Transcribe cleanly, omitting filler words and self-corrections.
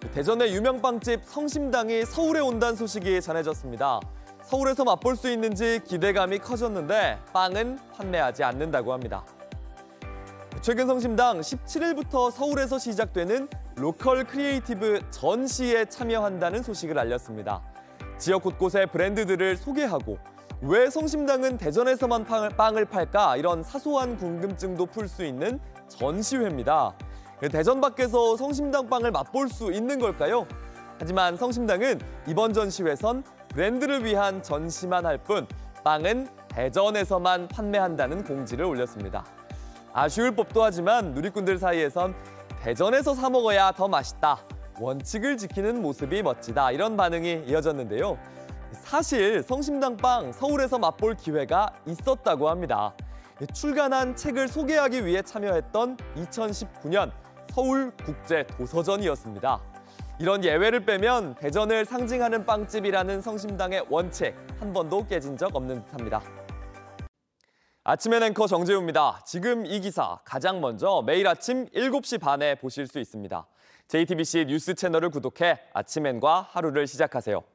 대전의 유명 빵집 성심당이 서울에 온다는 소식이 전해졌습니다. 서울에서 맛볼 수 있는지 기대감이 커졌는데 빵은 판매하지 않는다고 합니다. 최근 성심당 17일부터 서울에서 시작되는 로컬 크리에이티브 전시에 참여한다는 소식을 알렸습니다. 지역 곳곳의 브랜드들을 소개하고 왜 성심당은 대전에서만 빵을 팔까? 이런 사소한 궁금증도 풀 수 있는 전시회입니다. 대전 밖에서 성심당 빵을 맛볼 수 있는 걸까요? 하지만 성심당은 이번 전시회선 브랜드를 위한 전시만 할 뿐 빵은 대전에서만 판매한다는 공지를 올렸습니다. 아쉬울 법도 하지만 누리꾼들 사이에선 대전에서 사 먹어야 더 맛있다, 원칙을 지키는 모습이 멋지다, 이런 반응이 이어졌는데요. 사실 성심당 빵 서울에서 맛볼 기회가 있었다고 합니다. 출간한 책을 소개하기 위해 참여했던 2019년 서울국제도서전이었습니다. 이런 예외를 빼면 대전을 상징하는 빵집이라는 성심당의 원칙 한 번도 깨진 적 없는 듯합니다. 아침엔 앵커 정재우입니다. 지금 이 기사 가장 먼저 매일 아침 7시 반에 보실 수 있습니다. JTBC 뉴스 채널을 구독해 아침엔과 하루를 시작하세요.